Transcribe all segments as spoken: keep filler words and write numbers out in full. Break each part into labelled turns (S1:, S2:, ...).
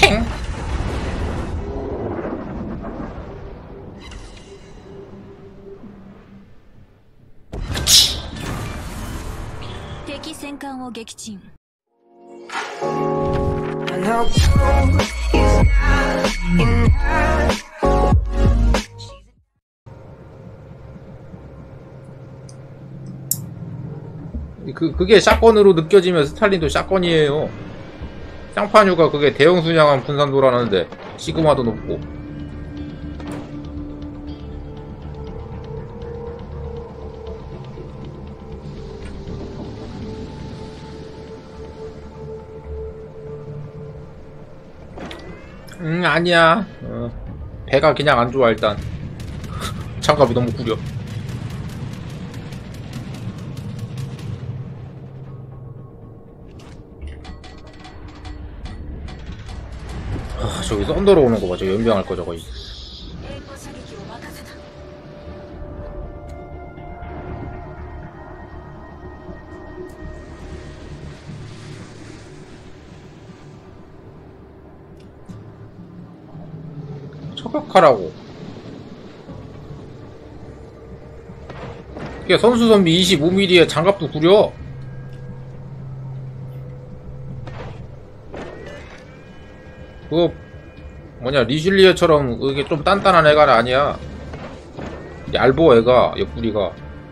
S1: 탱.
S2: 敵戦艦を撃沈。
S1: 그, 그게 샷건으로 느껴지면 스탈린도 샷건이에요. 쌍파뉴가 그게 대형 순양함 분산도라는데 시그마도 높고. 음 아니야. 어, 배가 그냥 안 좋아 일단. 장갑이 너무 구려. 아, 저기 썬더로 오는 거 봐. 저 연병할 거 저거. 저격하라고. 이게 선수 선비 이십오 밀리미터에 장갑도 구려. 그거 뭐냐 리슐리에처럼 이게 좀 단단한 애가 아니야. 얇어 애가. 옆구리가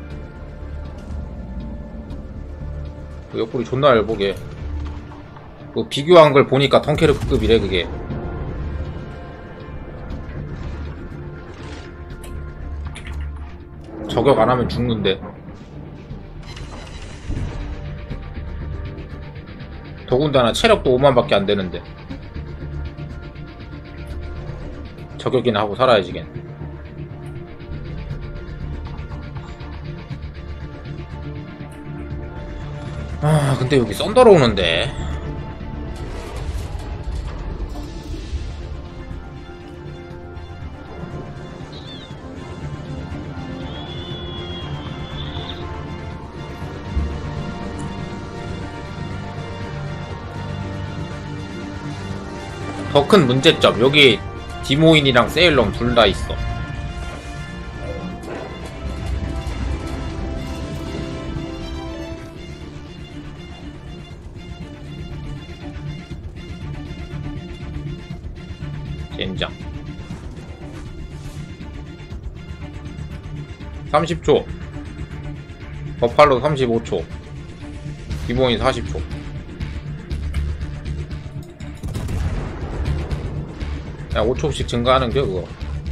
S1: 그 옆구리 존나 얇보게. 그 비교한 걸 보니까 덩케르크급이래 그게. 저격 안 하면 죽는데. 더군다나 체력도 오만 밖에 안 되는데. 저격이나 하고 살아야지 걘. 아 근데 여기 썬더로 오는데. 더 큰 문제점 여기 디모인이랑 세일럼 둘 다 있어. 젠장. 삼십 초. 버팔로 삼십오 초. 디모인 사십 초. 야, 오 초씩 증가하는겨 그거.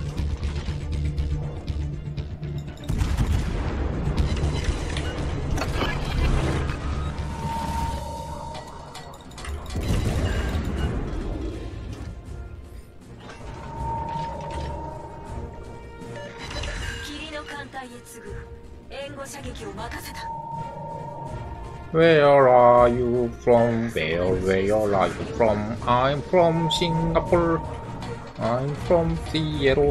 S1: Where are you from? Where, where are you from? I'm from Singapore. I'm from Seattle.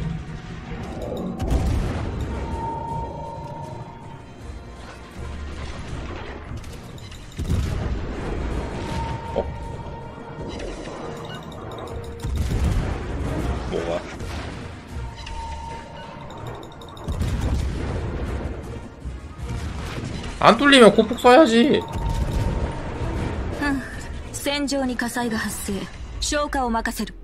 S1: 어? 뭐가? 안 뚫리면 고폭 써야지.
S2: 戦場に火災が発生。消火を任せる。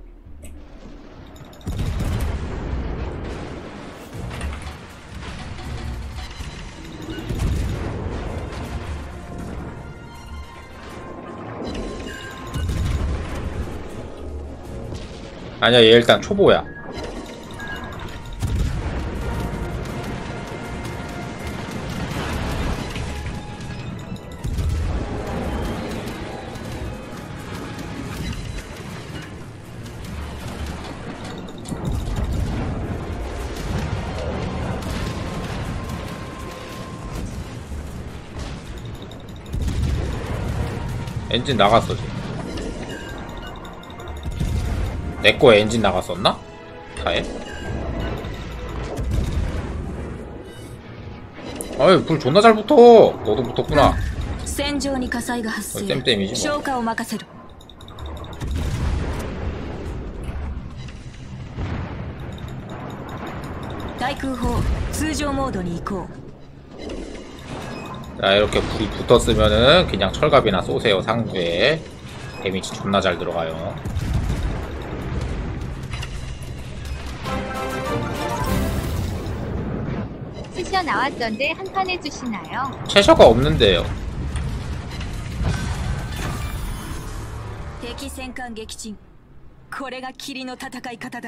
S1: 아니야 얘 일단 초보야. 엔진 나갔어 지금. 내거 엔진 나갔었나? 차에? 아유 불 존나 잘 붙어. 너도 붙었구나. 쌤쌤이지 뭐.
S2: 対空砲通常モードに移行。
S1: 자, 이렇게 불이 붙었으면은 그냥 철갑이나 쏘세요. 상부에 데미지 존나 잘 들어가요.
S3: 스셔 나왔던데 한 판 해주시나요?
S1: 채셔가 없는데요.
S2: 敵戦艦撃沈。これが霧の戦い方だ。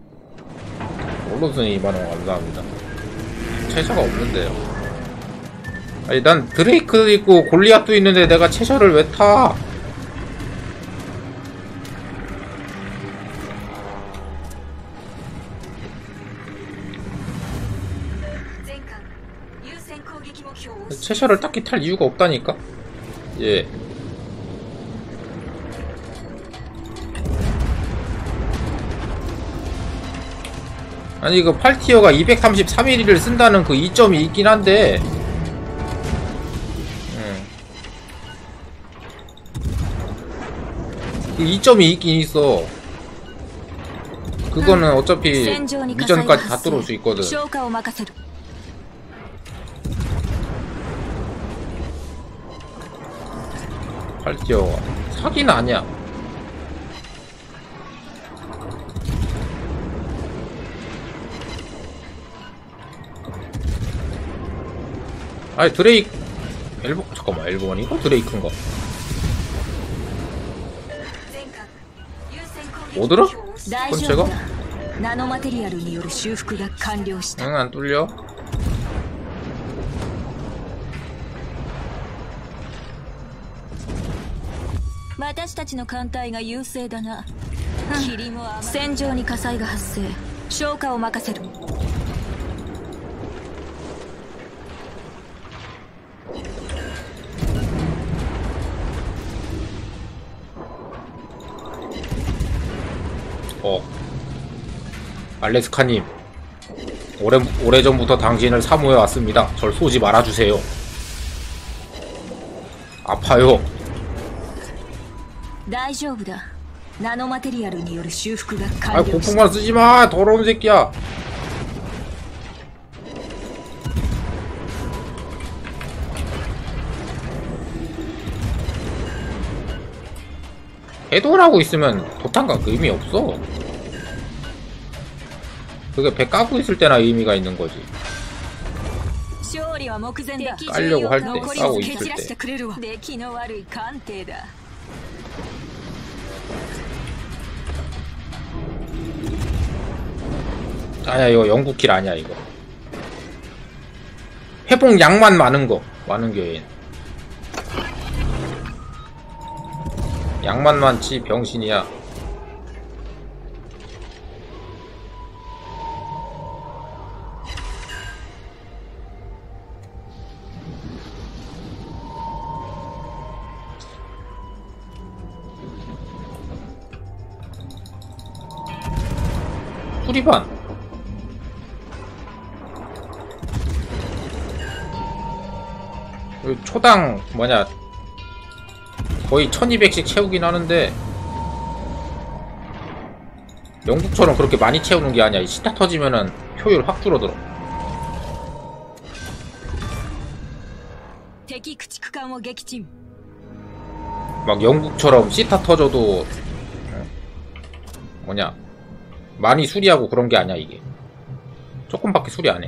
S1: 올로스니 이만 원 감사합니다. 채셔가 없는데요. 아니 난 드레이크 있고 골리앗도 있는데 내가 채셔를 왜 타? 채셔를 딱히 탈 이유가 없다니까? 예. 아니 이거 팔 티어가 이백삼십삼 일을 쓴다는 그 이점이 있긴 한데 음. 그 이점이 있긴 있어. 그거는 어차피 위전까지 다 뚫을 수 있거든. 팔 티어가 사기는 아니야. 아니 드레이크 엘보 잠깐만 엘보건 이거 드레이크인가? 뭐 들어? 본체가? 응 안 뚫려?
S2: 私たちの艦隊が優勢だな。霧も甘い。戦場に火災が発生。消火を任せる。
S1: 어 알래스카님 오래, 오래전부터 당신을 사모해왔습니다. 절 쏘지 말아주세요. 아파요.
S2: 大丈夫だ。ナノマテリアルによる修復が
S1: 아
S2: 完了した。
S1: 고풍만 쓰지마 더러운 새끼야. 해도하고 있으면 도탄각 의미 없어. 그게 배 까고 있을 때나 의미가 있는 거지. 깔려고 할 때, 까고 있을 때. 아니야 이거 영국킬 아니야 이거. 회복 양만 많은 거 많은 게 양만 많지 병신이야. 수리반 초당 뭐냐 거의 천이백씩 채우긴 하는데 영국처럼 그렇게 많이 채우는 게 아니야. 시타 터지면은 효율 확 줄어들어. 막 영국처럼 시타 터져도 뭐냐 많이 수리하고 그런 게 아니야. 이게 조금밖에 수리 안 해.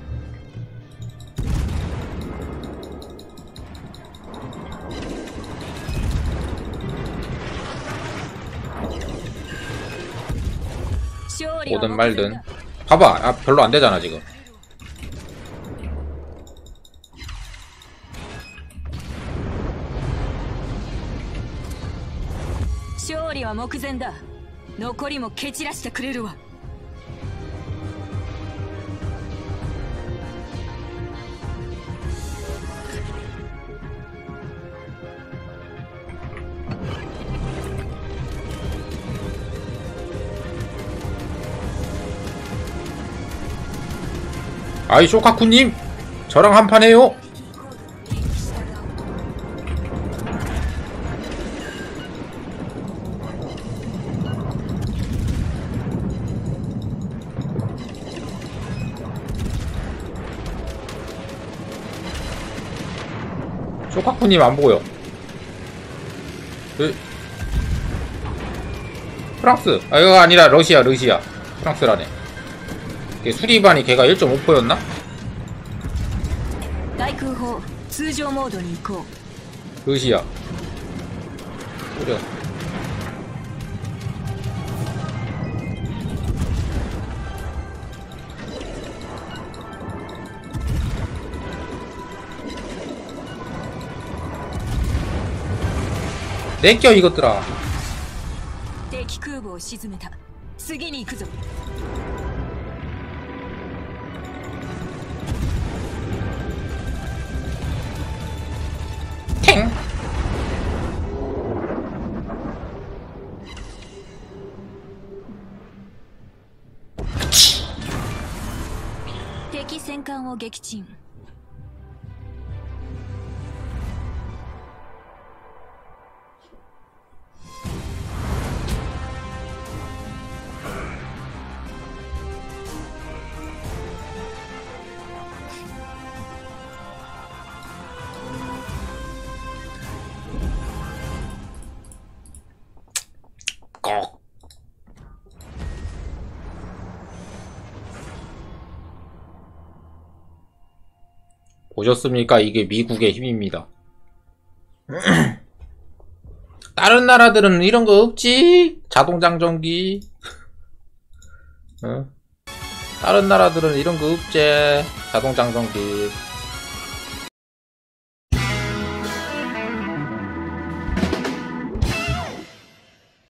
S1: 뭐든 말든 봐봐. 아, 별로 안 되잖아 지금.
S2: 勝利は目前だ。残りも蹴散らしてくれるわ。
S1: 아이 쇼카쿠님 저랑 한판 해요. 쇼카쿠님 안 보여. 그, 프랑스. 아, 이거 아니라 러시아, 러시아. 프랑스라네. 이게 수리반이 걔가 일 점 오 퍼센트였나?
S2: 対空砲通常モードに移行
S1: 러시아. 그래. 내껴 이것들아.
S2: 敵空母を沈めた次に行くぞ
S1: 탱.
S2: 敵戦艦を撃沈
S1: 꺽. 보셨습니까? 이게 미국의 힘입니다. 다른 나라들은 이런 거 없지? 자동장전기. 어? 다른 나라들은 이런 거 없지? 자동장전기.